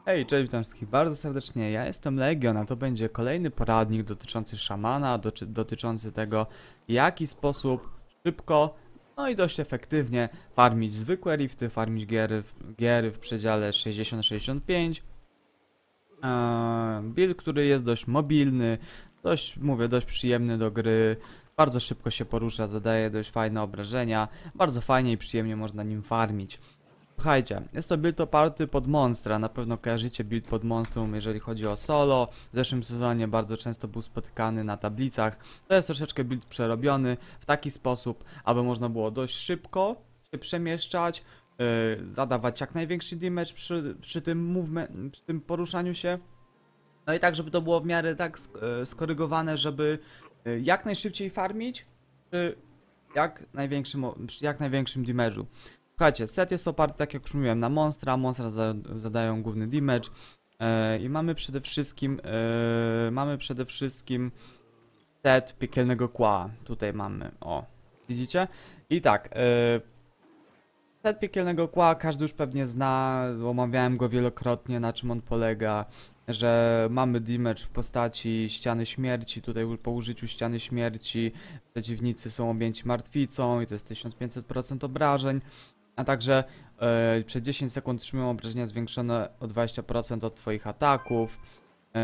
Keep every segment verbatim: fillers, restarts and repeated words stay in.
Hej, cześć, witam wszystkich bardzo serdecznie, ja jestem Legion, a to będzie kolejny poradnik dotyczący szamana, doty dotyczący tego, w jaki sposób szybko, no i dość efektywnie farmić zwykłe rifty, farmić giery, giery w przedziale sześćdziesiąt sześćdziesiąt pięć. Eee, build, który jest dość mobilny, dość, mówię, dość przyjemny do gry, bardzo szybko się porusza, zadaje dość fajne obrażenia, bardzo fajnie i przyjemnie można nim farmić. Słuchajcie, jest to build oparty pod Monstra, na pewno kojarzycie build pod Monstrum, jeżeli chodzi o solo. W zeszłym sezonie bardzo często był spotykany na tablicach. To jest troszeczkę build przerobiony w taki sposób, aby można było dość szybko się przemieszczać, yy, zadawać jak największy damage przy, przy, tym movement, przy tym poruszaniu się. No i tak, żeby to było w miarę tak sk yy, skorygowane, żeby yy, jak najszybciej farmić przy jak największym, przy jak największym damage'u. Słuchajcie, set jest oparty, tak jak już mówiłem, na Monstra. Monstra za, zadają główny damage. Yy, I mamy przede wszystkim yy, mamy przede wszystkim set piekielnego kła. Tutaj mamy, o, widzicie? I tak, yy, set piekielnego kła każdy już pewnie zna, omawiałem go wielokrotnie, na czym on polega. Że mamy damage w postaci ściany śmierci, tutaj po użyciu ściany śmierci przeciwnicy są objęci martwicą i to jest tysiąc pięćset procent obrażeń. A także yy, przez dziesięć sekund trzymają obrażenia zwiększone o dwadzieścia procent od twoich ataków. Yy,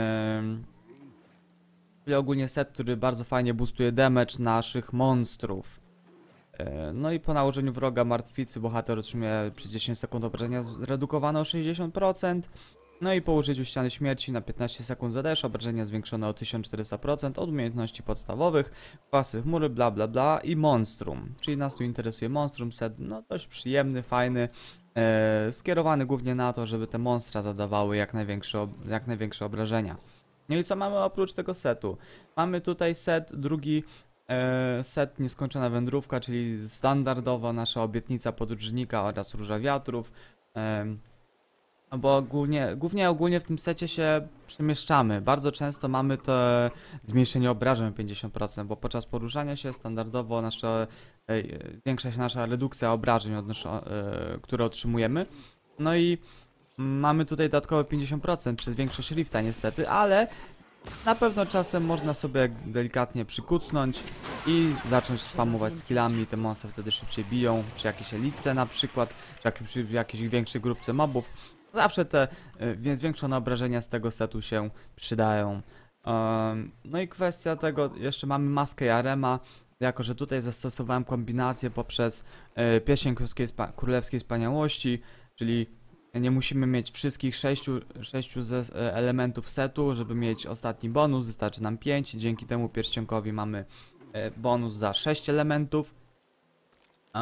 czyli ogólnie set, który bardzo fajnie boostuje damage naszych monstrów. Yy, no i po nałożeniu wroga martwicy bohater otrzymuje przez dziesięć sekund obrażenia zredukowane o sześćdziesiąt procent. No i po użyciu ściany śmierci na piętnaście sekund zadajesz obrażenia zwiększone o tysiąc czterysta procent od umiejętności podstawowych, kwasy chmury, bla bla bla i monstrum. Czyli nas tu interesuje monstrum set, no dość przyjemny, fajny, e, skierowany głównie na to, żeby te monstra zadawały jak największe, jak największe obrażenia. No i co mamy oprócz tego setu? Mamy tutaj set, drugi e, set nieskończona wędrówka, czyli standardowo nasza obietnica podróżnika oraz róża wiatrów. E, Bo głównie, głównie ogólnie w tym secie się przemieszczamy. Bardzo często mamy to zmniejszenie obrażeń o pięćdziesiąt procent, bo podczas poruszania się standardowo nasze, e, zwiększa się nasza redukcja obrażeń, od nasze, e, które otrzymujemy. No i mamy tutaj dodatkowe pięćdziesiąt procent przez większość rifta niestety, ale na pewno czasem można sobie delikatnie przykucnąć i zacząć spamować skillami, te monstre wtedy szybciej biją, przy jakiejś elitce na przykład, czy jak, przy jakiejś większej grupce mobów. Zawsze te y, zwiększone obrażenia z tego setu się przydają. Um, no i kwestia tego, jeszcze mamy maskę Jarema, jako że tutaj zastosowałem kombinację poprzez y, pieśń królewskiej, spa królewskiej wspaniałości, czyli nie musimy mieć wszystkich sześciu, sześciu ze, y, elementów setu, żeby mieć ostatni bonus, wystarczy nam pięć, dzięki temu pierścionkowi mamy y, bonus za sześć elementów. Uh,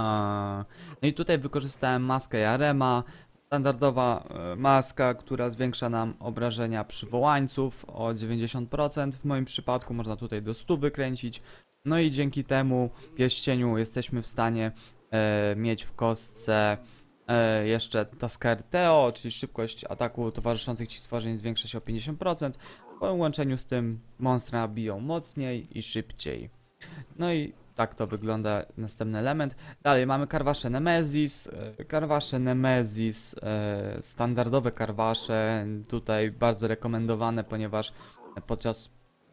no i tutaj wykorzystałem maskę Jarema. Standardowa e, maska, która zwiększa nam obrażenia przywołańców o dziewięćdziesiąt procent. W moim przypadku można tutaj do stu wykręcić. No i dzięki temu pierścieniu jesteśmy w stanie e, mieć w kostce e, jeszcze Tasker Teo, czyli szybkość ataku towarzyszących ci stworzeń zwiększa się o pięćdziesiąt procent. Po łączeniu z tym monstra biją mocniej i szybciej. No i tak to wygląda następny element. Dalej mamy karwasze Nemesis. Karwasze Nemesis, e, standardowe karwasze, tutaj bardzo rekomendowane, ponieważ podczas,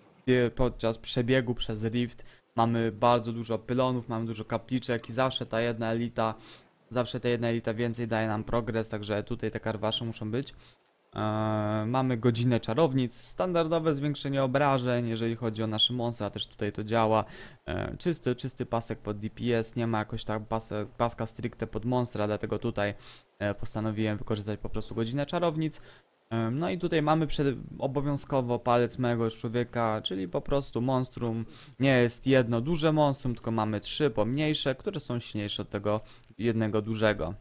podczas przebiegu przez Rift mamy bardzo dużo pylonów, mamy dużo kapliczek i zawsze ta jedna elita, zawsze ta jedna elita więcej daje nam progres, także tutaj te karwasze muszą być. Eee, mamy godzinę czarownic, standardowe zwiększenie obrażeń, jeżeli chodzi o nasze monstra, też tutaj to działa. Eee, czysty, czysty pasek pod D P S, nie ma jakoś tak pasek, paska stricte pod monstra, dlatego tutaj e, postanowiłem wykorzystać po prostu godzinę czarownic. Eee, no i tutaj mamy przed, obowiązkowo palec małego już człowieka, czyli po prostu monstrum. Nie jest jedno duże monstrum, tylko mamy trzy pomniejsze, które są silniejsze od tego jednego dużego.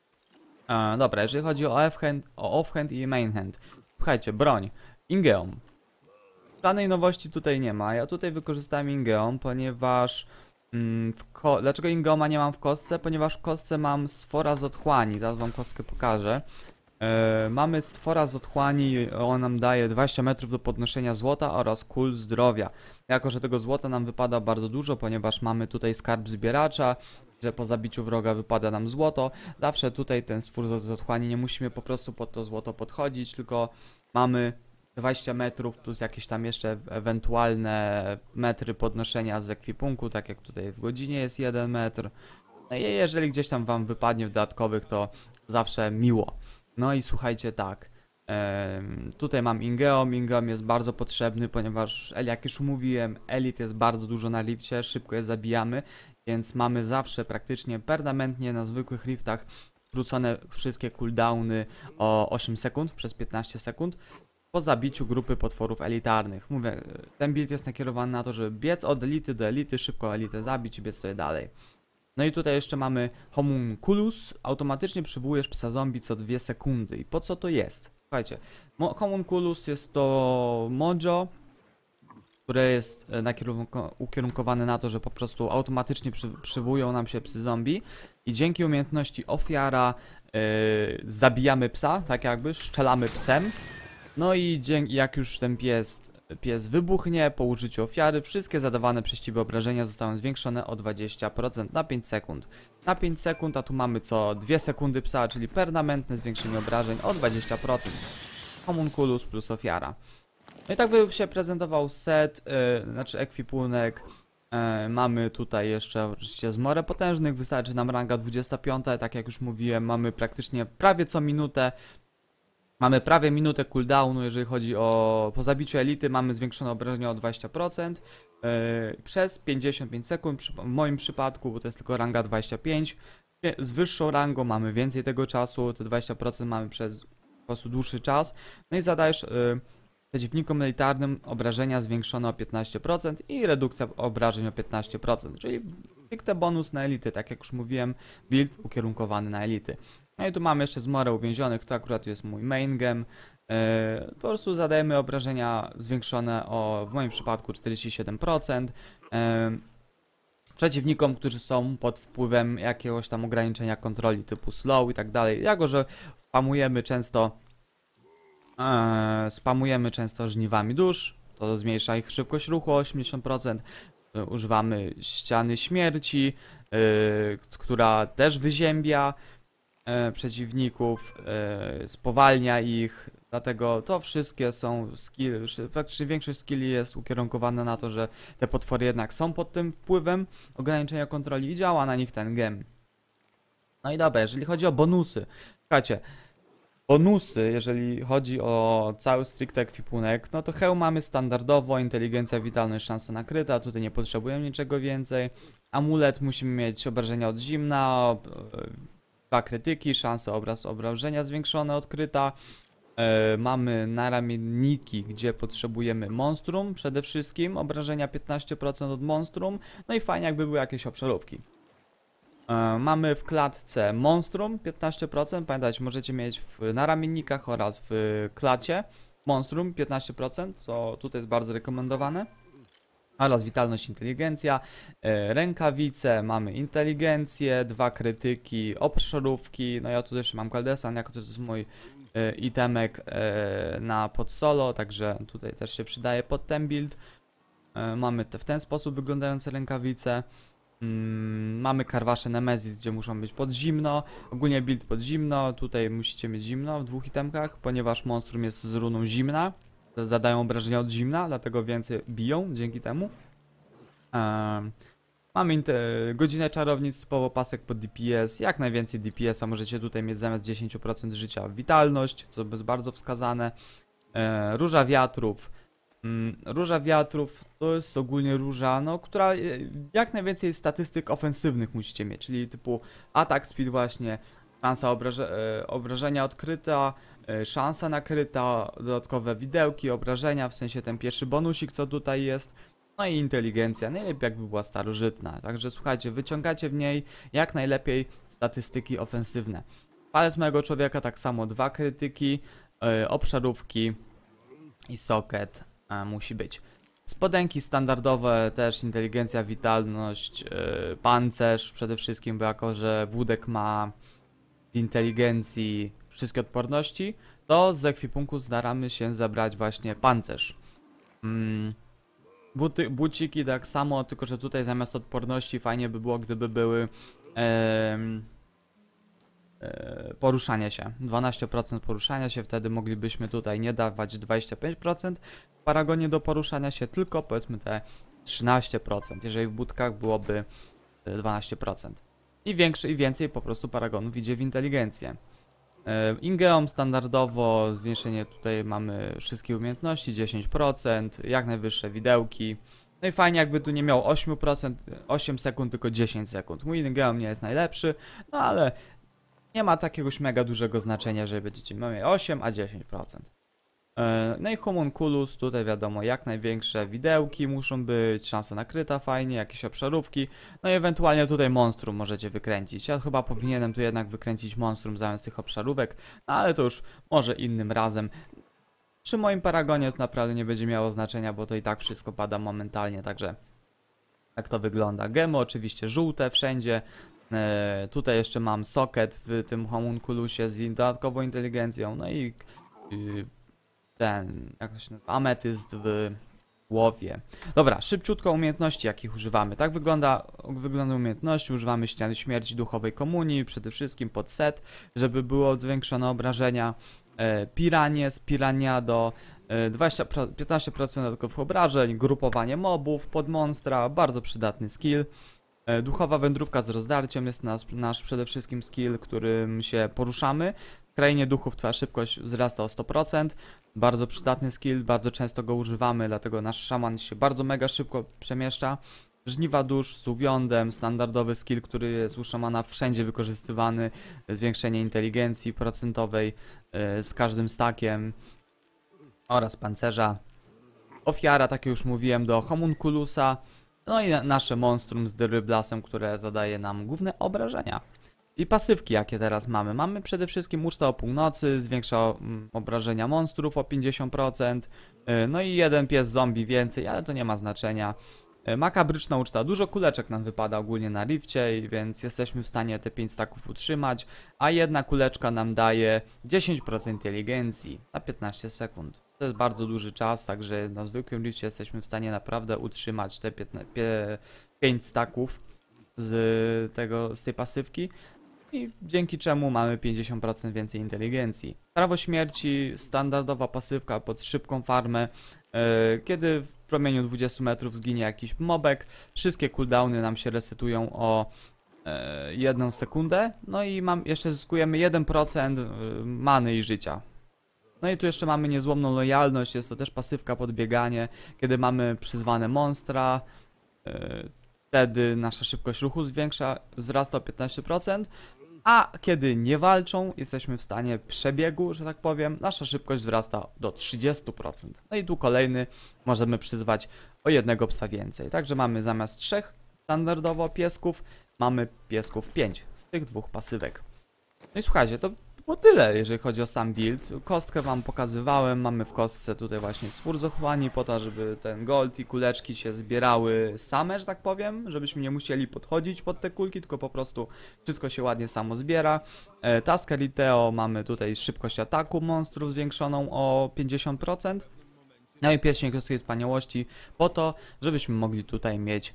E, dobra, jeżeli chodzi o offhand, o offhand i mainhand. Słuchajcie, broń. Ingeum. Żadnej nowości tutaj nie ma. Ja tutaj wykorzystałem Ingeum, ponieważ... Mm, w ko Dlaczego Ingeuma nie mam w kostce? Ponieważ w kostce mam stwora z otchłani. Zaraz wam kostkę pokażę. E, mamy stwora z otchłani, on nam daje dwadzieścia metrów do podnoszenia złota oraz kul zdrowia. Jako że tego złota nam wypada bardzo dużo, ponieważ mamy tutaj skarb zbieracza, że po zabiciu wroga wypada nam złoto. Zawsze tutaj ten stwór z otchłani, nie musimy po prostu pod to złoto podchodzić, tylko mamy dwadzieścia metrów plus jakieś tam jeszcze ewentualne metry podnoszenia z ekwipunku, tak jak tutaj w godzinie jest jeden metr. No i jeżeli gdzieś tam wam wypadnie w dodatkowych, to zawsze miło. No i słuchajcie, tak. Ehm, tutaj mam Ingeom. Ingeom jest bardzo potrzebny, ponieważ, jak już mówiłem, elit jest bardzo dużo na lifcie, szybko je zabijamy, więc mamy zawsze praktycznie permanentnie na zwykłych liftach skrócone wszystkie cooldowny o osiem sekund przez piętnaście sekund po zabiciu grupy potworów elitarnych. Mówię, ten build jest nakierowany na to, żeby biec od elity do elity, szybko elitę zabić i biec sobie dalej. No i tutaj jeszcze mamy Homunculus. Automatycznie przywołujesz psa zombie co dwie sekundy. I po co to jest? Słuchajcie, Homunculus jest to mojo, które jest ukierunkowane na to, że po prostu automatycznie przy, przywołują nam się psy zombie i dzięki umiejętności ofiara yy, zabijamy psa, tak jakby, szczelamy psem. No i dzięki, jak już ten pies, pies wybuchnie po użyciu ofiary, wszystkie zadawane przez ciebie obrażenia zostają zwiększone o dwadzieścia procent na pięć sekund. Na pięć sekund, a tu mamy co dwie sekundy psa, czyli permanentne zwiększenie obrażeń o dwadzieścia procent. Homunculus plus ofiara. No i tak by się prezentował set, yy, znaczy ekwipunek. Yy, mamy tutaj jeszcze oczywiście zmorę potężnych, wystarczy nam ranga dwudziesta piąta, tak jak już mówiłem, mamy praktycznie prawie co minutę. Mamy prawie minutę cooldownu, jeżeli chodzi o... Po zabiciu elity mamy zwiększone obrażenia o dwadzieścia procent yy, przez pięćdziesiąt pięć sekund, w moim przypadku, bo to jest tylko ranga dwadzieścia pięć. Z wyższą rangą mamy więcej tego czasu, te dwadzieścia procent mamy przez po prostu dłuższy czas. No i zadajesz yy, przeciwnikom elitarnym obrażenia zwiększone o piętnaście procent i redukcja obrażeń o piętnaście procent, czyli stricte bonus na elity, tak jak już mówiłem, build ukierunkowany na elity. No i tu mamy jeszcze zmorę uwięzionych, to akurat jest mój main game. Yy, po prostu zadajemy obrażenia zwiększone o, w moim przypadku, czterdzieści siedem procent. Yy, przeciwnikom, którzy są pod wpływem jakiegoś tam ograniczenia kontroli typu slow i tak dalej. Jako że spamujemy często yy, spamujemy często żniwami dusz, to zmniejsza ich szybkość ruchu o osiemdziesiąt procent. Yy, używamy ściany śmierci, yy, która też wyziębia E, przeciwników, e, spowalnia ich, dlatego to wszystkie są skill, praktycznie większość skilli jest ukierunkowana na to, że te potwory jednak są pod tym wpływem ograniczenia kontroli i działa na nich ten gem. No i dobra, jeżeli chodzi o bonusy, słuchajcie, bonusy, jeżeli chodzi o cały stricte ekwipunek, no to hełm mamy standardowo, inteligencja, witalność, szansa nakryta, tutaj nie potrzebujemy niczego więcej. Amulet musimy mieć obrażenia od zimna, dwa krytyki, szanse obraz obrażenia zwiększone, odkryta. E, mamy naramienniki, gdzie potrzebujemy monstrum, przede wszystkim obrażenia piętnaście procent od monstrum, no i fajnie jakby były jakieś obszarówki. E, mamy w klatce monstrum piętnaście procent, pamiętajcie, możecie mieć w naramiennikach oraz w klacie monstrum piętnaście procent, co tutaj jest bardzo rekomendowane. Oraz witalność, inteligencja, e, rękawice, mamy inteligencję, dwa krytyki, obszarówki, no ja tu też mam Kaldesan, jako to jest mój e, itemek e, na pod solo, także tutaj też się przydaje pod ten build. E, mamy te w ten sposób wyglądające rękawice. Mm, mamy karwasze Nemesis, gdzie muszą być pod zimno, ogólnie build pod zimno, tutaj musicie mieć zimno w dwóch itemkach, ponieważ monstrum jest z runą zimna. Zadają obrażenia od zimna, dlatego więcej biją dzięki temu. Um, mamy godzinę czarownic, typowo pasek pod D P S. Jak najwięcej D P S-a możecie tutaj mieć zamiast dziesięć procent życia witalność, co jest bardzo wskazane. E, róża wiatrów. Mm, róża wiatrów to jest ogólnie róża, no, która jak najwięcej statystyk ofensywnych musicie mieć, czyli typu atak speed właśnie, szansa obraże, e, obrażenia odkryta, szansa nakryta, dodatkowe widełki, obrażenia, w sensie ten pierwszy bonusik, co tutaj jest, no i inteligencja, najlepiej jakby była starożytna, także słuchajcie, wyciągacie w niej jak najlepiej statystyki ofensywne. Palec mojego człowieka tak samo, dwa krytyki, yy, obszarówki i socket yy, musi być. Spodenki standardowe też inteligencja, witalność, yy, pancerz przede wszystkim, bo jako że wódek ma inteligencji wszystkie odporności, to z ekwipunku staramy się zabrać właśnie pancerz. Mm. Buty, buciki tak samo, tylko że tutaj zamiast odporności fajnie by było, gdyby były em, e, poruszania się. dwanaście procent poruszania się, wtedy moglibyśmy tutaj nie dawać dwadzieścia pięć procent w paragonie do poruszania się, tylko powiedzmy te trzynaście procent, jeżeli w budkach byłoby dwanaście procent. I większy i więcej po prostu paragonów idzie w inteligencję. Ingeom standardowo, zwiększenie tutaj mamy wszystkie umiejętności, dziesięć procent, jak najwyższe widełki. No i fajnie jakby tu nie miał osiem procent, osiem sekund, tylko dziesięć sekund. Mój Ingeom nie jest najlepszy, no ale nie ma takiegoś mega dużego znaczenia, że będziecie mieli osiem, a dziesięć procent. No i Homunculus, tutaj wiadomo, jak największe widełki muszą być, szansa nakryta fajnie, jakieś obszarówki, no i ewentualnie tutaj monstrum możecie wykręcić. Ja chyba powinienem tu jednak wykręcić monstrum zamiast tych obszarówek, no ale to już może innym razem. Przy moim paragonie to naprawdę nie będzie miało znaczenia, bo to i tak wszystko pada momentalnie, także tak to wygląda. Gemy oczywiście żółte wszędzie. E, tutaj jeszcze mam socket w tym Homunculusie z dodatkową inteligencją, no i y, ten, jak to się nazywa, ametyst w głowie. Dobra, szybciutko umiejętności, jakich używamy. Tak wygląda, wygląda umiejętności. Używamy ściany śmierci duchowej komunii, przede wszystkim pod set, żeby było zwiększone obrażenia. E, piranie z piraniado, e, dwadzieścia, piętnaście procent dodatkowych obrażeń, grupowanie mobów pod monstra, bardzo przydatny skill. E, duchowa wędrówka z rozdarciem jest nasz, nasz przede wszystkim skill, którym się poruszamy. W krainie duchów twoja szybkość wzrasta o sto procent. Bardzo przydatny skill, bardzo często go używamy, dlatego nasz szaman się bardzo mega szybko przemieszcza. Żniwa dusz z uwiądem, standardowy skill, który jest u szamana wszędzie wykorzystywany. Zwiększenie inteligencji procentowej yy, z każdym stakiem oraz pancerza. Ofiara, tak jak już mówiłem, do Homunculusa. No i nasze monstrum z Dyryblasem, które zadaje nam główne obrażenia. I pasywki, jakie teraz mamy. Mamy przede wszystkim ucztę o północy, zwiększa obrażenia monstrów o pięćdziesiąt procent. No i jeden pies zombie więcej, ale to nie ma znaczenia. Makabryczna uczta, dużo kuleczek nam wypada ogólnie na rifcie, więc jesteśmy w stanie te pięć staków utrzymać. A jedna kuleczka nam daje dziesięć procent inteligencji na piętnaście sekund. To jest bardzo duży czas, także na zwykłym rifcie jesteśmy w stanie naprawdę utrzymać te pięć staków z, tego, z tej pasywki. I dzięki czemu mamy pięćdziesiąt procent więcej inteligencji. Prawo śmierci, standardowa pasywka pod szybką farmę. Yy, kiedy w promieniu dwudziestu metrów zginie jakiś mobek, wszystkie cooldowny nam się resetują o yy, jedną sekundę. No i mam, jeszcze zyskujemy jeden procent yy, many i życia. No i tu jeszcze mamy niezłomną lojalność, jest to też pasywka podbieganie. Kiedy mamy przyzwane monstra, yy, wtedy nasza szybkość ruchu zwiększa, wzrasta o piętnaście procent. A kiedy nie walczą, jesteśmy w stanie przebiegu, że tak powiem, nasza szybkość wzrasta do trzydziestu procent. No i tu kolejny możemy przyzwać o jednego psa więcej. Także mamy zamiast trzech standardowo piesków, mamy piesków pięć z tych dwóch pasywek. No i słuchajcie, to było tyle, jeżeli chodzi o sam build. Kostkę wam pokazywałem, mamy w kostce tutaj właśnie swór zochłani po to, żeby ten gold i kuleczki się zbierały same, że tak powiem, żebyśmy nie musieli podchodzić pod te kulki, tylko po prostu wszystko się ładnie samo zbiera. E, Tasker i Teo mamy tutaj szybkość ataku monstrów zwiększoną o pięćdziesiąt procent. No i pierścień kostki wspaniałości po to, żebyśmy mogli tutaj mieć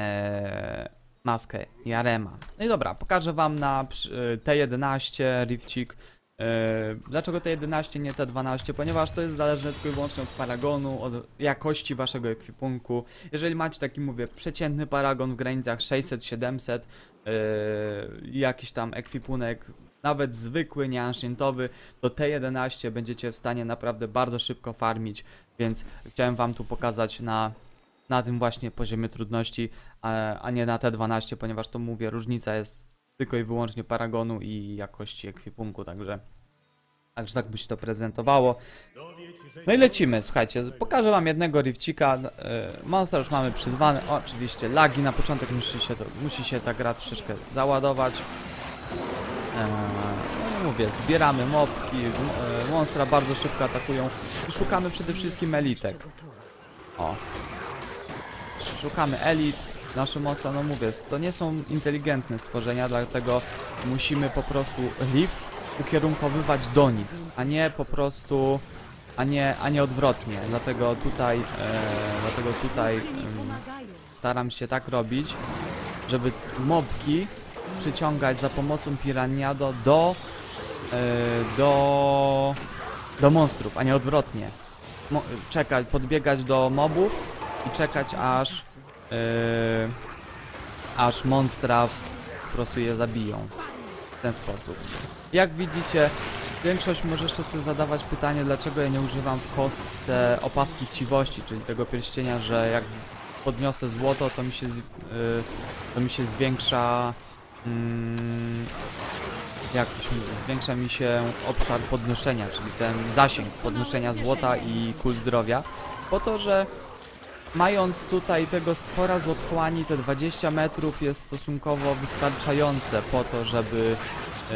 e, maskę Jarema. No i dobra, pokażę wam na T jedenaście rifcik. Yy, dlaczego T jedenaście, nie T dwanaście? Ponieważ to jest zależne tylko i wyłącznie od paragonu, od jakości waszego ekwipunku. Jeżeli macie taki, mówię, przeciętny paragon w granicach sześćset siedemset, yy, jakiś tam ekwipunek, nawet zwykły, nie ancientowy, to T jedenaście będziecie w stanie naprawdę bardzo szybko farmić, więc chciałem wam tu pokazać na na tym właśnie poziomie trudności, a, a nie na T dwanaście, ponieważ to mówię, różnica jest tylko i wyłącznie paragonu i jakości ekwipunku, także także tak by się to prezentowało. No i lecimy, słuchajcie, pokażę wam jednego rifcika. Monster już mamy przyzwany, o, oczywiście lagi na początek, musi się, to, musi się ta gra troszeczkę załadować. No i mówię, zbieramy mobki, monstra bardzo szybko atakują i szukamy przede wszystkim elitek. O. Szukamy elit, nasze monstra, no mówię, to nie są inteligentne stworzenia, dlatego musimy po prostu rift ukierunkowywać do nich, a nie po prostu a nie, a nie odwrotnie. Dlatego tutaj, e, dlatego tutaj e, staram się tak robić, żeby mobki przyciągać za pomocą Piraniado do, e, do, do monstrów, a nie odwrotnie. Mo czekać, podbiegać do mobów i czekać aż, e, aż monstra po prostu je zabiją. W ten sposób. Jak widzicie, większość może jeszcze sobie zadawać pytanie, dlaczego ja nie używam w kostce opaski chciwości, czyli tego pierścienia, że jak podniosę złoto, to mi się, yy, to mi się zwiększa, yy, jak to się mówi, zwiększa mi się obszar podnoszenia, czyli ten zasięg podnoszenia złota i kul zdrowia, po to, że mając tutaj tego stwora z otchłani, te dwadzieścia metrów jest stosunkowo wystarczające po to, żeby yy,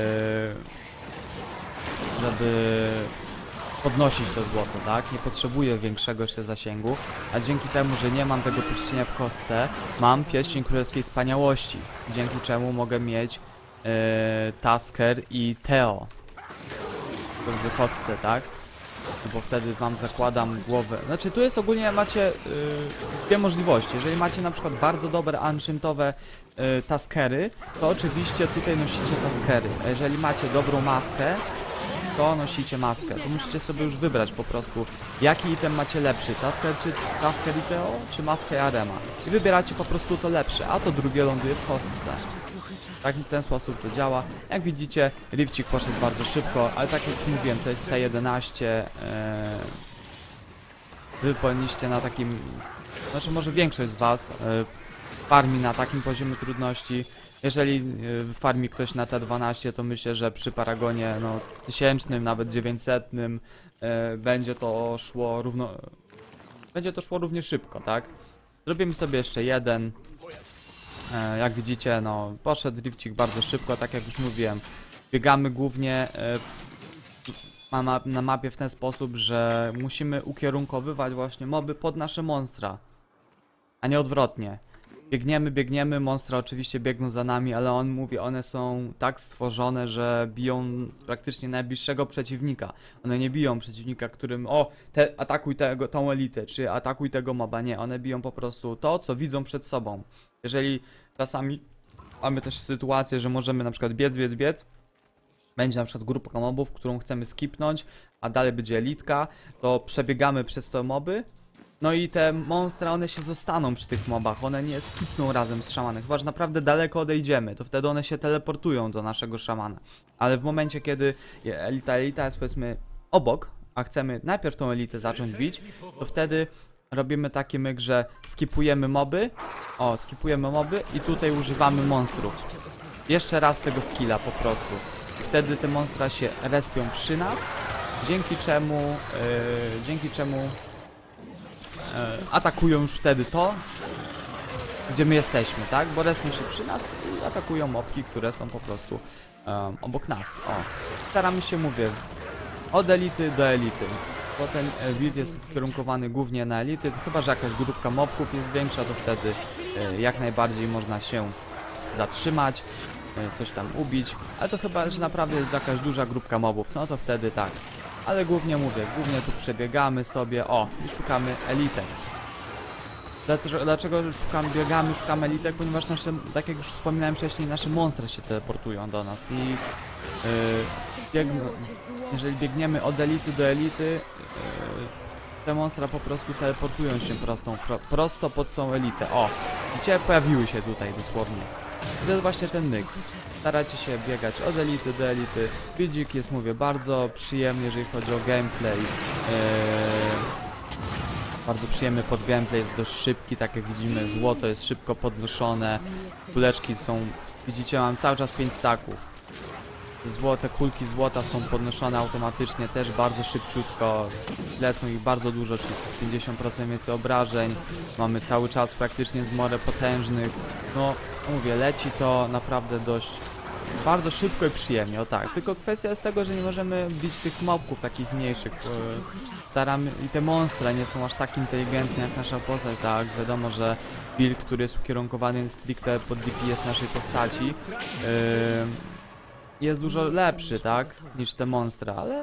żeby podnosić to złoto, tak? Nie potrzebuję większego jeszcze zasięgu, a dzięki temu, że nie mam tego pierścienia w kostce, mam pierścień królewskiej wspaniałości, dzięki czemu mogę mieć yy, Tasker i Teo w kostce, tak? Bo wtedy wam zakładam głowę. Znaczy tu jest ogólnie, macie yy, dwie możliwości. Jeżeli macie na przykład bardzo dobre anchantowe yy, taskery, to oczywiście tutaj nosicie taskery. A jeżeli macie dobrą maskę, to nosicie maskę. To musicie sobie już wybrać po prostu, jaki item macie lepszy. Tasker czy Tasker i Teo, czy maskę i Arema. I wybieracie po prostu to lepsze, a to drugie ląduje w kostce. Tak, w ten sposób to działa. Jak widzicie, Rifcik poszedł bardzo szybko, ale tak jak już mówiłem, to jest T jedenaście. Eee, wy powinniście na takim, znaczy może większość z was e, farmi na takim poziomie trudności. Jeżeli e, farmi ktoś na T dwanaście, to myślę, że przy Paragonie no, tysięcznym, nawet dziewięćsetnym e, będzie to szło równo, będzie to szło równie szybko, tak? Zrobimy sobie jeszcze jeden. Jak widzicie, no, poszedł Rifcik bardzo szybko, tak jak już mówiłem. Biegamy głównie e, na, na mapie w ten sposób, że musimy ukierunkowywać właśnie moby pod nasze monstra, a nie odwrotnie. Biegniemy, biegniemy, monstra oczywiście biegną za nami, ale on mówi, one są tak stworzone, że biją praktycznie najbliższego przeciwnika. One nie biją przeciwnika, którym, o, te, atakuj tego, tą elitę, czy atakuj tego moba. Nie, one biją po prostu to, co widzą przed sobą. Jeżeli czasami mamy też sytuację, że możemy na przykład biec, biec, biec, będzie na przykład grupa mobów, którą chcemy skipnąć, a dalej będzie elitka, to przebiegamy przez te moby, no i te monstra, one się zostaną przy tych mobach, one nie skipną razem z szamanem, chyba że naprawdę daleko odejdziemy, to wtedy one się teleportują do naszego szamana. Ale w momencie, kiedy elita, elita jest powiedzmy obok, a chcemy najpierw tą elitę zacząć bić, to wtedy robimy taki myk, że skipujemy moby, o, skipujemy moby i tutaj używamy monstrów. Jeszcze raz tego skilla po prostu. I wtedy te monstra się respią przy nas, dzięki czemu, yy, dzięki czemu yy, atakują już wtedy to, gdzie my jesteśmy, tak? Bo respią się przy nas i atakują mobki, które są po prostu yy, obok nas. O, staramy się, mówię, od elity do elity. Bo ten build jest ukierunkowany głównie na elity, chyba że jakaś grupka mobków jest większa, to wtedy e, jak najbardziej można się zatrzymać, e, coś tam ubić, ale to chyba, że naprawdę jest jakaś duża grupka mobów, no to wtedy tak. Ale głównie mówię, głównie tu przebiegamy sobie, o, i szukamy elitę. Dlaczego, dlaczego szukamy, biegamy, szukamy elitek? Ponieważ nasze, tak jak już wspominałem wcześniej, nasze monstra się teleportują do nas i yy, biegn jeżeli biegniemy od elity do elity, yy, te monstra po prostu teleportują się prostą, pro, prosto pod tą elitę. O, widzicie, pojawiły się tutaj dosłownie. To jest właśnie ten myk. Starajcie się biegać od elity do elity. Buildzik jest, mówię, bardzo przyjemny, jeżeli chodzi o gameplay. Yy, Bardzo przyjemny pod gameplay, jest dość szybki, tak jak widzimy, złoto jest szybko podnoszone, kuleczki są, widzicie, mam cały czas pięć staków. Złote kulki złota są podnoszone automatycznie, też bardzo szybciutko, lecą ich bardzo dużo, czyli pięćdziesiąt procent więcej obrażeń, mamy cały czas praktycznie zmorę potężnych, no mówię, leci to naprawdę dość, bardzo szybko i przyjemnie, o tak, tylko kwestia jest tego, że nie możemy bić tych mobków takich mniejszych, staramy, i te monstra nie są aż tak inteligentne jak nasza postać, tak, wiadomo, że build, który jest ukierunkowany stricte pod D P S naszej postaci, yy, jest dużo lepszy, tak, niż te monstra, ale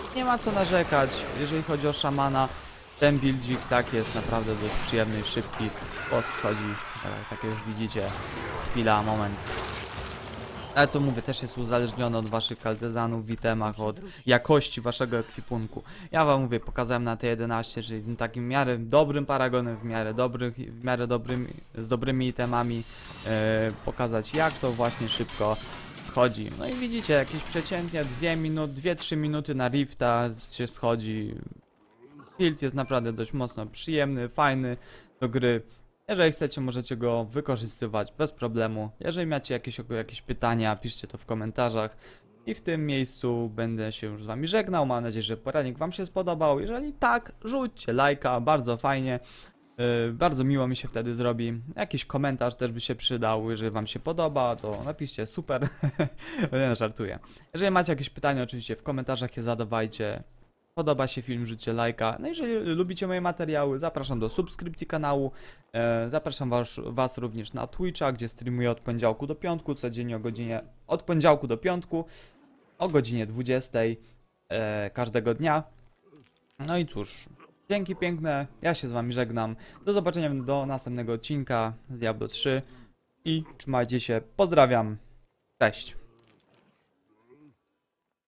nie ma co narzekać. Jeżeli chodzi o szamana, ten buildzik tak jest naprawdę dość przyjemny, szybki. Boss schodzi, tak, tak jak już widzicie. Chwila, moment. Ale to mówię, też jest uzależnione od waszych kaltezanów w itemach, od jakości waszego ekwipunku. Ja wam mówię, pokazałem na T jedenaście, że jestem takim w miarę dobrym paragonem, w miarę dobrych, w miarę dobrym, z dobrymi itemami. E, pokazać, jak to właśnie szybko schodzi. No i widzicie, jakieś przeciętnie dwie minuty, dwie trzy minuty na rifta się schodzi. Build jest naprawdę dość mocno przyjemny, fajny do gry. Jeżeli chcecie, możecie go wykorzystywać bez problemu. Jeżeli macie jakieś, jakieś pytania, piszcie to w komentarzach. I w tym miejscu będę się już z wami żegnał. Mam nadzieję, że poradnik wam się spodobał. Jeżeli tak, rzućcie lajka, bardzo fajnie. Yy, bardzo miło mi się wtedy zrobi. Jakiś komentarz też by się przydał. Jeżeli wam się podoba, to napiszcie super. Nie, żartuję. Jeżeli macie jakieś pytania, oczywiście w komentarzach je zadawajcie. Podoba się film, rzućcie lajka. No jeżeli lubicie moje materiały, zapraszam do subskrypcji kanału. E, zapraszam was, was również na Twitcha, gdzie streamuję od poniedziałku do piątku, codziennie o godzinie, od poniedziałku do piątku, o godzinie dwudziestej e, każdego dnia. No i cóż, dzięki piękne, ja się z wami żegnam. Do zobaczenia do następnego odcinka z Diablo trzy i trzymajcie się, pozdrawiam, cześć.